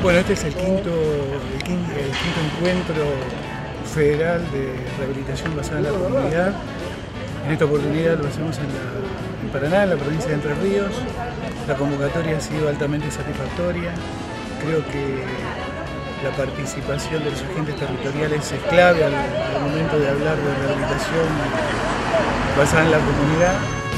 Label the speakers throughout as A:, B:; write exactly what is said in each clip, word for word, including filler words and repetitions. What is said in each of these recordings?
A: Bueno, este es el quinto, el quinto, el quinto encuentro federal de rehabilitación basada en la comunidad. En esta oportunidad lo hacemos en, la, en Paraná, en la provincia de Entre Ríos. La convocatoria ha sido altamente satisfactoria. Creo que la participación de los agentes territoriales es clave al, al momento de hablar de rehabilitación basada en la comunidad.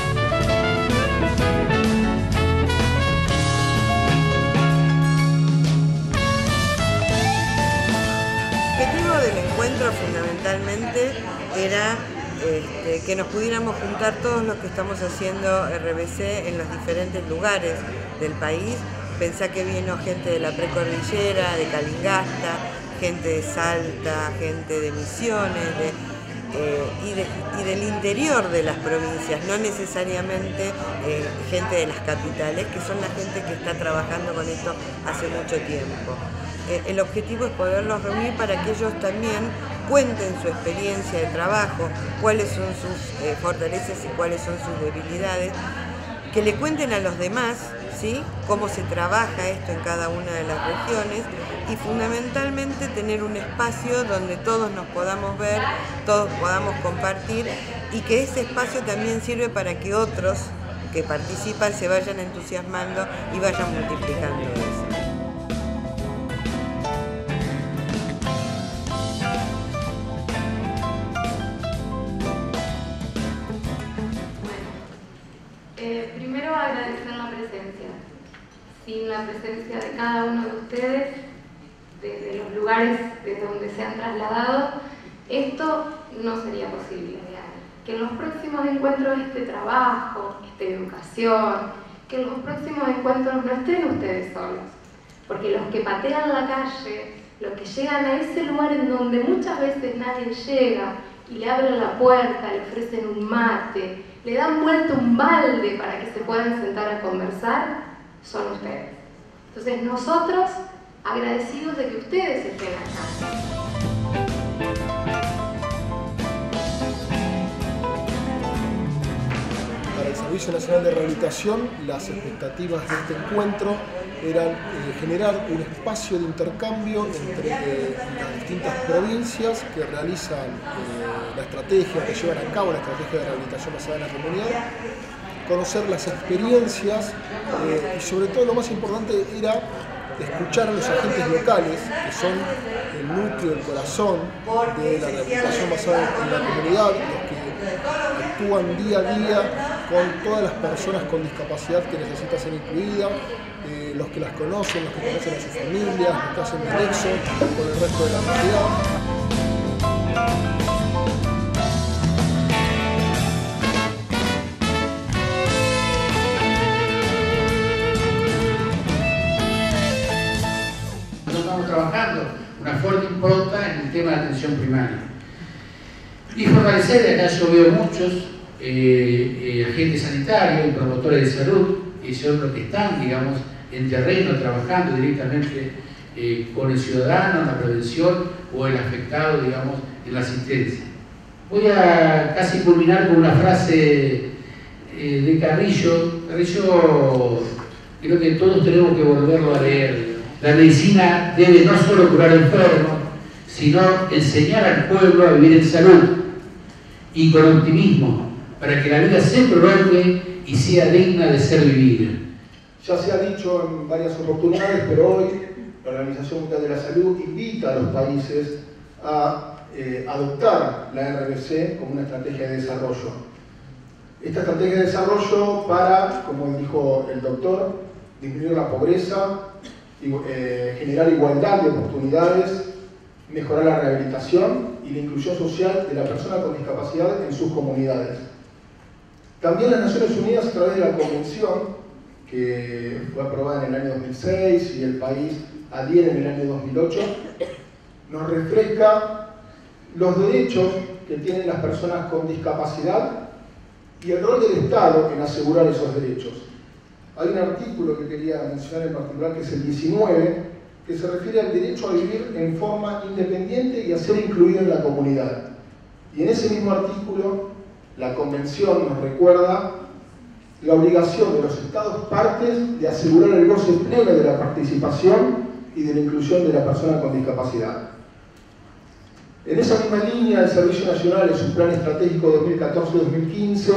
B: El objetivo del encuentro fundamentalmente era este, que nos pudiéramos juntar todos los que estamos haciendo R B C en los diferentes lugares del país. Pensá que vino gente de la precordillera, de Calingasta, gente de Salta, gente de Misiones de, eh, y, de, y del interior de las provincias, no necesariamente eh, gente de las capitales, que son la gente que está trabajando con esto hace mucho tiempo. Eh, el objetivo es poderlos reunir para que ellos también cuenten su experiencia de trabajo, cuáles son sus eh, fortalezas y cuáles son sus debilidades, que le cuenten a los demás, ¿sí?, cómo se trabaja esto en cada una de las regiones y fundamentalmente tener un espacio donde todos nos podamos ver, todos podamos compartir y que ese espacio también sirve para que otros que participan se vayan entusiasmando y vayan multiplicando eso.
C: Eh, primero agradecer la presencia. Sin la presencia de cada uno de ustedes, desde los lugares desde donde se han trasladado, esto no sería posible. Que en los próximos encuentros esté trabajo, esté educación, que en los próximos encuentros no estén ustedes solos. Porque los que patean la calle, los que llegan a ese lugar en donde muchas veces nadie llega y le abren la puerta, le ofrecen un mate, le dan vuelta un balde para que se puedan sentar a conversar, son ustedes. Entonces nosotros, agradecidos de que ustedes estén acá.
D: Para el Servicio Nacional de Rehabilitación, las expectativas de este encuentro eran eh, generar un espacio de intercambio entre eh, las distintas provincias que realizan eh, la estrategia, que llevan a cabo la estrategia de rehabilitación basada en la comunidad, conocer las experiencias eh, y sobre todo lo más importante era escuchar a los agentes locales, que son el núcleo, el corazón de la rehabilitación basada en la comunidad, los que actúan día a día con todas las personas con discapacidad que necesitan ser incluidas, eh, los que las conocen, los que conocen a sus familias, los que hacen el nexo con el resto de la comunidad.
E: Estamos trabajando una fuerte impronta en el tema de atención primaria y fortalecer, de acá yo veo muchos eh, eh, agentes sanitarios y promotores de salud y son los que están, digamos, en terreno trabajando directamente eh, con el ciudadano en la prevención o el afectado, digamos, en la asistencia. Voy a casi culminar con una frase eh, de Carrillo. Carrillo creo que todos tenemos que volverlo a leer. La medicina debe no solo curar enfermos, sino enseñar al pueblo a vivir en salud y con optimismo, para que la vida se prolongue y sea digna de ser vivida.
D: Ya se ha dicho en varias oportunidades, pero hoy la Organización Mundial de la Salud invita a los países a eh, adoptar la R B C como una estrategia de desarrollo. Esta estrategia de desarrollo para, como dijo el doctor, disminuir la pobreza, Eh, generar igualdad de oportunidades, mejorar la rehabilitación y la inclusión social de la persona con discapacidad en sus comunidades. También las Naciones Unidas, a través de la Convención, que fue aprobada en el año dos mil seis y el país adhiere en el año dos mil ocho, nos refresca los derechos que tienen las personas con discapacidad y el rol del Estado en asegurar esos derechos. Hay un artículo que quería mencionar en particular, que es el diecinueve, que se refiere al derecho a vivir en forma independiente y a ser incluido en la comunidad. Y en ese mismo artículo, la Convención nos recuerda la obligación de los Estados partes de asegurar el goce pleno de la participación y de la inclusión de la persona con discapacidad. En esa misma línea, el Servicio Nacional en su Plan Estratégico dos mil catorce a dos mil quince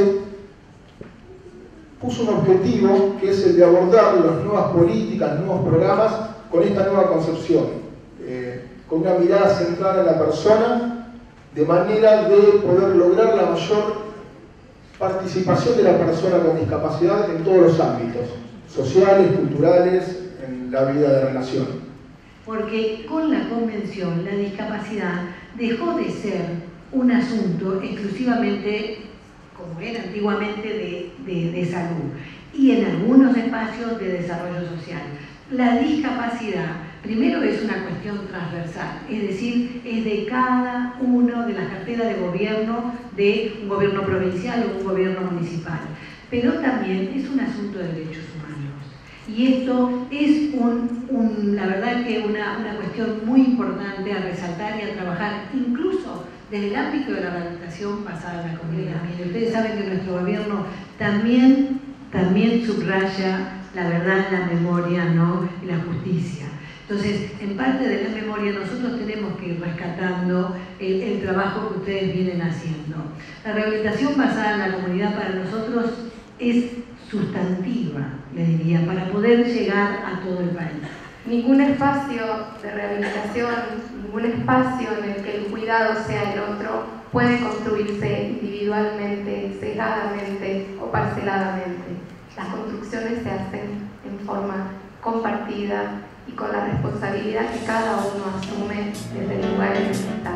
D: puso un objetivo que es el de abordar las nuevas políticas, nuevos programas con esta nueva concepción, eh, con una mirada centrada en la persona, de manera de poder lograr la mayor participación de la persona con discapacidad en todos los ámbitos, sociales, culturales, en la vida de la nación.
F: Porque con la Convención la discapacidad dejó de ser un asunto exclusivamente, como era antiguamente, de, de, de salud y en algunos espacios de desarrollo social. La discapacidad, primero, es una cuestión transversal, es decir, es de cada uno de las carteras de gobierno de un gobierno provincial o un gobierno municipal, pero también es un asunto de derechos humanos. Y esto es, un, un, la verdad, que una, una cuestión muy importante a resaltar y a trabajar, incluso desde el ámbito de la rehabilitación basada en la comunidad. Y ustedes saben que nuestro gobierno también, también subraya la verdad, la memoria, ¿no?, y la justicia. Entonces, en parte de la memoria nosotros tenemos que ir rescatando el, el trabajo que ustedes vienen haciendo. La rehabilitación basada en la comunidad para nosotros es sustantiva, le diría, para poder llegar a todo el país.
C: Ningún espacio de rehabilitación, ningún espacio en el que el cuidado sea el otro puede construirse individualmente, sesgadamente o parceladamente. Las construcciones se hacen en forma compartida y con la responsabilidad que cada uno asume desde el lugar en el que está.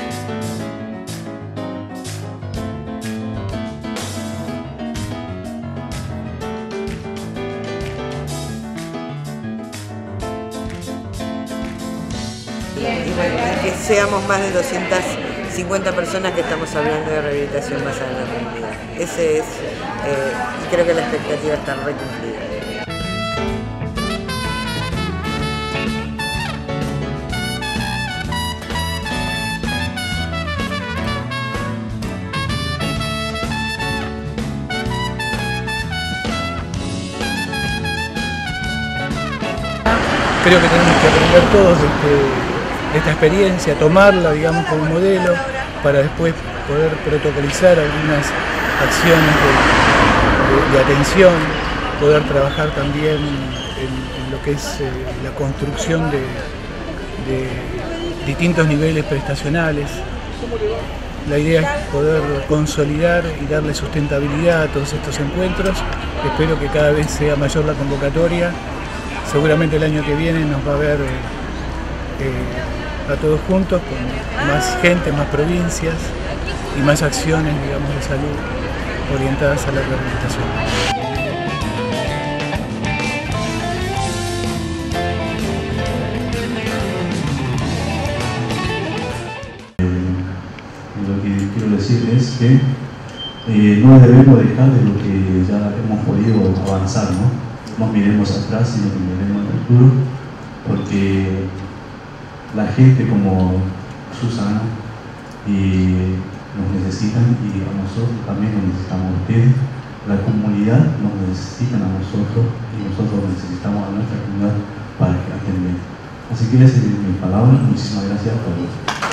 B: Y bueno, que seamos más de doscientas cincuenta personas que estamos hablando de rehabilitación basada en la comunidad. Ese es, eh, y creo que la expectativa está recumplida.
A: Creo que tenemos que aprender todos de, este, de esta experiencia, tomarla, digamos, como modelo, para después poder protocolizar algunas acciones de, de, de atención, poder trabajar también en, en lo que es eh, la construcción de, de distintos niveles prestacionales. La idea es poder consolidar y darle sustentabilidad a todos estos encuentros. Espero que cada vez sea mayor la convocatoria. Seguramente el año que viene nos va a ver eh, a todos juntos, con más gente, más provincias y más acciones, digamos, de salud orientadas a la rehabilitación.
G: Lo que quiero decir es que eh, no debemos dejar de lo que ya hemos podido avanzar, ¿no? No miremos atrás, sino que miremos al futuro, porque la gente como Susana y nos necesitan, y a nosotros también nos necesitamos a ustedes. La comunidad nos necesita a nosotros y nosotros necesitamos a nuestra comunidad para que atendamos. Así que esa es mi palabra. Muchísimas gracias a todos.